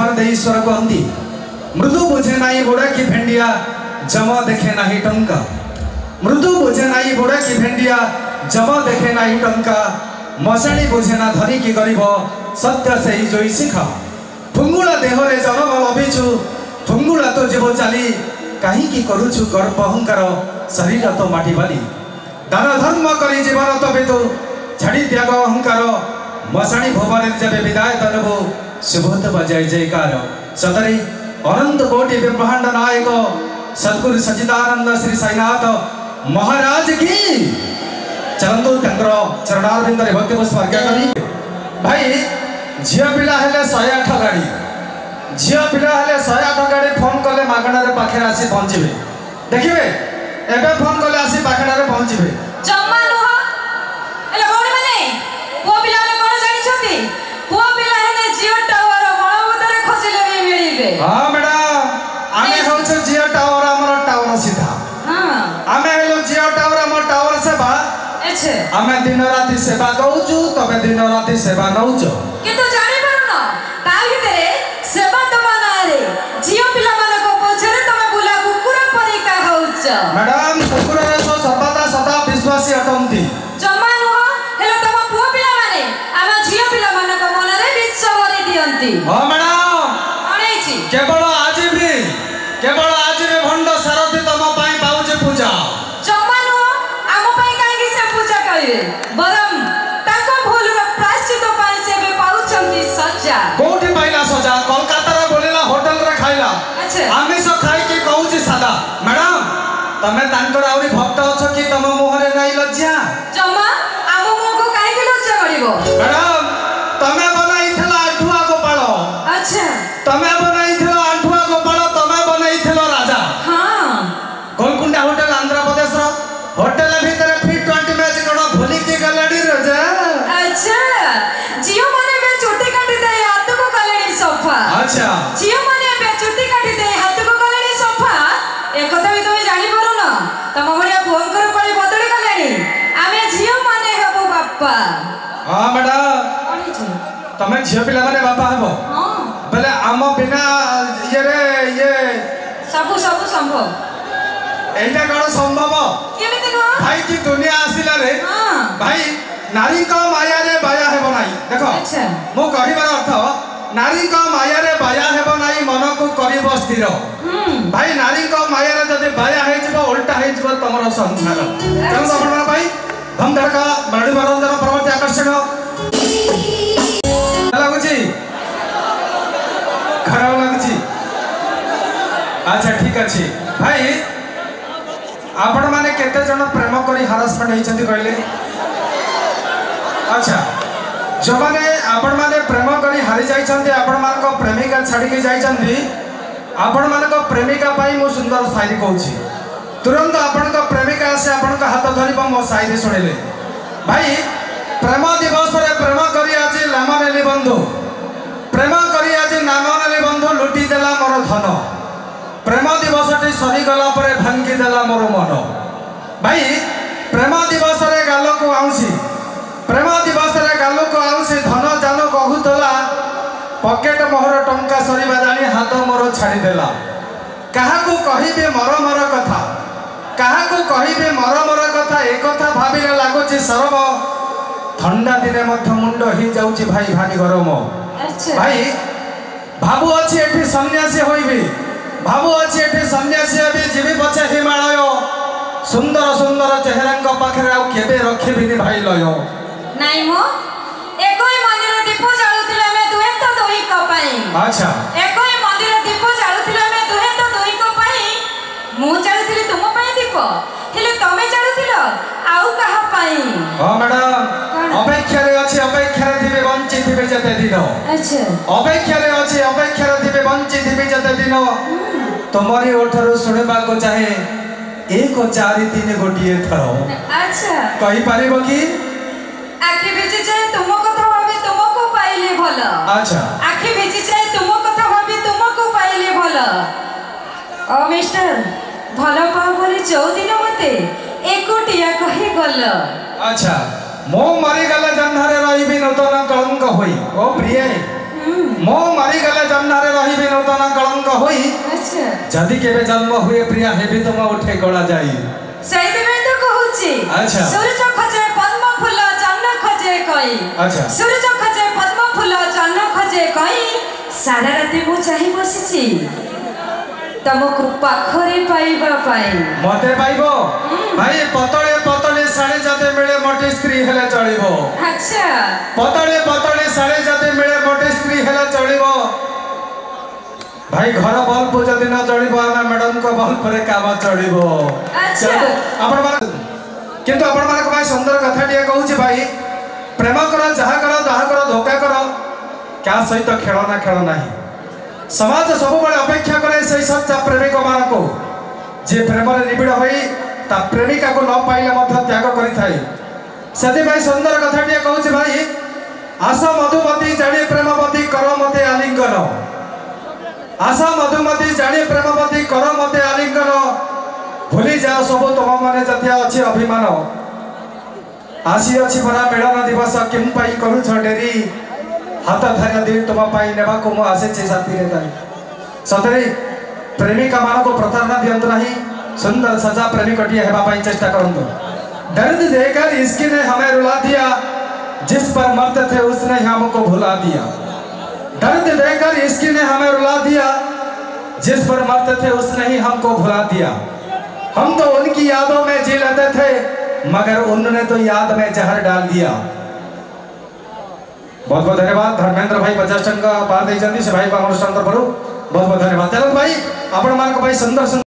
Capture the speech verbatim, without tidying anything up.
जीवन दे ईश्वर कहती मृदु बुझे नाई बुढ़ा की भेंडिया जमा देखे नाही टंका मृदु बुझे नाई बुढ़ा की भेंडिया जमा देखे नाही टंका मशाणी बुझे ना धनी की गरीब सत्य से ही जोई शिखा फुंगुला देह रे जन्म लभिछु फुंगुला तो जीव चाली कहीं की करुछु गर्व अहंकार शरीर तो माटी बाली दान धर्म करी जीवन तबे तो छाड़ी त्याग अहंकार मशाणी भवन जब विदाय तनबो शुभत बजाय जयकार सतरी अनंत कोटि ब्रह्मांड नायक सद्गुरु सच्चिदानंद श्री साईनाथ महाराज की चलंतु तंत्र चरणारविंद रे भक्ति पुष्प अर्घ्य करी भाई झिया पिला हेले एक सौ आठ गाड़ी झिया पिला हेले एक सौ आठ गाड़ी फोन कले मागणा रे पाखे आसी पहुंचबे देखिबे एबे फोन कले आसी पाखणा रे पहुंचबे जम्मा नुह एले भौणी माने को पिला ने कोन जानि छथि को पिला हेले जियो टावर बळबुदरे खोजिले भी मिलिबे हां मैडम आमे होछ जियो टावर हमर टावर सीधा हां आमे हेलो जियो टावर हमर टावर सेवा अच्छे आमे दिन राति सेवा दउछु तबे दिन राति सेवा नउछु किंतु जानि पारुनो ता भितरे सेवा तमा नारे जियो पिला माने को पछरे तमे बुला कुकुर परी का होउछ मैडम कुकुर रे सो सर्वदा सदा विश्वासी अटंती जम्मा नुह हेले तम पुओ पिला माने आमा जियो पिला माने को मन रे विश्वास भरि दियंती हां मैडम अणैछि केवल आज भी केवल आज भी भंड सारथी तम पाई पाउचे पूजा जम्मा नुह आम पाई काहे से पूजा करिवे बरम ताको भूल रो प्रायश्चित पाई से बे पाउछंती सजा कोठी पाइला सजा कोलकाता रे बोलेला होटल रे खाइला अच्छा आमिष खाई के कहूची सादा मैडम तमे तांकर आउरी भक्त अछ कि तम मुहरे नै लज्जा जम्मा आम मुह को काहे के लज्जा गड़िबो मैडम तमे बनाइथला आठुआ गोपाल अच्छा तमे बनाइथला आठुआ गोपाल तमे बनाइथला राजा हां गोलकुंडा होटल आंध्र प्रदेश रो होटल भीतर फिर बीस मैच कोन भूली के गलाडी राजा अच्छा जियो माने बे चुट्टी काटी दे हाथ को कलेडी सोफा अच्छा जियो माने बे चुट्टी काटी दे हाथ को कलेडी सोफा एक कथा भी तुम जानि पारो ना तम बड़िया भयंकर पड़ी बदली कलेडी आमे जियो माने हबो बाप्पा हां मैडम तमे झियो पिला माने बापा हबो हां बोले आम बिना ये रे ये सबु सबु संभव एटा कोन संभव केमिति नो भाई की दुनिया आसिला रे हां भाई नारी को माया रे बाया हेबो नाही देखो अच्छा मो कहिबार अर्थ नारी को माया रे बाया हेबो नाही मन को करिबो स्थिर हम भाई नारी को माया रे जदि बाया हे जबो उल्टा हे जबो तमरो संसार चलो अपन भाई हम धड़का बड़ी मनोरंजन प्रवृत्ति आकर्षण लागुची खराब लागुची अच्छा ठीक अछि भाई आपण माने केते जन प्रेम करी हरासमेंट हेचंती कहले अच्छा जो माने आपण माने प्रेम करी हारि जाइछंती आपण मान को प्रेमिका छाडी के जाइछंती आपण मान को प्रेमिका पाई मो सुंदर शायरी कहूची तुरंत आपण को प्रेमिका से आपण को हाथ धरिबो मो शायरी सुनिले भाई प्रेम दिवस रे प्रेम करी आज नाम नेली बंधु प्रेम करी आज नाम नेली बंधु लुटी देला मोर धन प्रेम दिवस टी सरी गला परे भांगी देला मोर मन भाई प्रेम दिवस रे गालो को आउसी प्रेम दिवस रे गालो को आउसी धन जान कहूतला पकेट मोहर टंका सरीबा जानी हाथ मोर छाड़ी देला कहा को कहिबे मर मर कथा कहा को कहिबे मर मर कथा ए कथा भाबिले लागुची सरब ठंडा दिने मध्य मुंड ही जाउची भाई भारी गरम अच्छा भाई भाबु अछि एठी सन्यासी होइबे भाबु अछि एठी सन्यासी अबे जीवी पछे हिमालय सुंदर सुंदर चेहरांक पाखरे आ केबे रखिबिनी भाई लय नाइ मो एकोई मंदिर दीप जाळुथिले मे दुहे तो दोही को पाई अच्छा एकोई मंदिर दीप जाळुथिले मे दुहे तो दोही को पाई मु जाळुथिली तुम पाई दीप हेले तमे जाळुथिलो आउ कहा पाई हां मैडम अपेक्षा रे अछि अपेक्षा रे दिबे वंचित दिबे जते दिन अच्छा अपेक्षा रे अछि अपेक्षा रे दिबे वंचित दिबे जते दिन तमरी ओठरो सुनेबा को चाहे एक चारि तीन गोटिए थरो अच्छा कहि पारिबो की आखि भेजी जाए तुम कथा भाबी तुमको पाइले भलो अच्छा आखि भेजी जाए तुम कथा भाबी तुमको पाइले भलो ओ मिस्टर भलो पाओ बोली चौ दिन मते एकोटिया कहि गल अच्छा मो मरी गला जन्हारे रहिबी नतन कलंक होई ओ प्रिय मो मारी गले जन्नारे रहिबे नूतन कलंक होई अच्छा जदि केबे जन्म हुए प्रिया हेबी तुम उठे गला जाई सही में तो कहूची अच्छा सूरज खोजे पद्म फूल चन्न खोजे कई अच्छा सूरज खोजे पद्म फूल चन्न खोजे कई सारा राति मु चाहि बसिची तमको पाखरे पाइबा पाई मते पाइबो भाई पतळे पतळे साडे जाते मिले मोटी स्त्री हेले चलिबो अच्छा पतळे पतळे साडे जाते मिले मोटी स्त्री हेले चलिबो भाई घर बल्ब जदि न चलिबो आमे मैडम को बल्ब पर काम चलिबो अच्छा आपण मान किंतु आपण मान को भाई सुंदर कथा दिया कहूची भाई प्रेम करो जहा करो दाह करो धोखा करो क्या सहित खेल ना खेल नाही समाज सब बड़े अपेक्षा करे सही सच्चा प्रेमिक मान को जे प्रेम रे निबिड़ होई ता प्रेमिका को न पाइले मध्य त्याग करि थाई सती भाई सुंदर कथा दिया कहूची भाई आशा मधुमती जाने प्रेमवती करो मते आलिंगन आशा मधुमती जाने प्रेमवती करो मते आलिंगन भूली जाओ सब तुम माने जतिया अछि अभिमान आसी अछि परा मिलन दिवस किम पाई करू छ डेरी हाथ धरिया दी तुम पाई नेबा को मो आसे छे साथी रे ताई सतरे प्रेमिका मान को प्रतारणा दियंत नहीं सुंदर सजा प्रेमिकटिया हेबा पाई चेष्टा करंतो दर्द देकर इसकी ने हमें रुला दिया जिस पर मरते थे उसने हमको भुला दिया दर्द देकर इसकी ने हमें रुला दिया जिस पर मरते थे उसने ही हमको भुला दिया हम तो उनकी यादों में जी लेते थे मगर उन्होंने तो याद में जहर डाल दिया। बहुत बहुत धन्यवाद धर्मेंद्र भाई पचास टंका पार दे से भाई अनुष्ठान बहुत बहुत धन्यवाद चलो भाई आपण मान को भाई सुंदर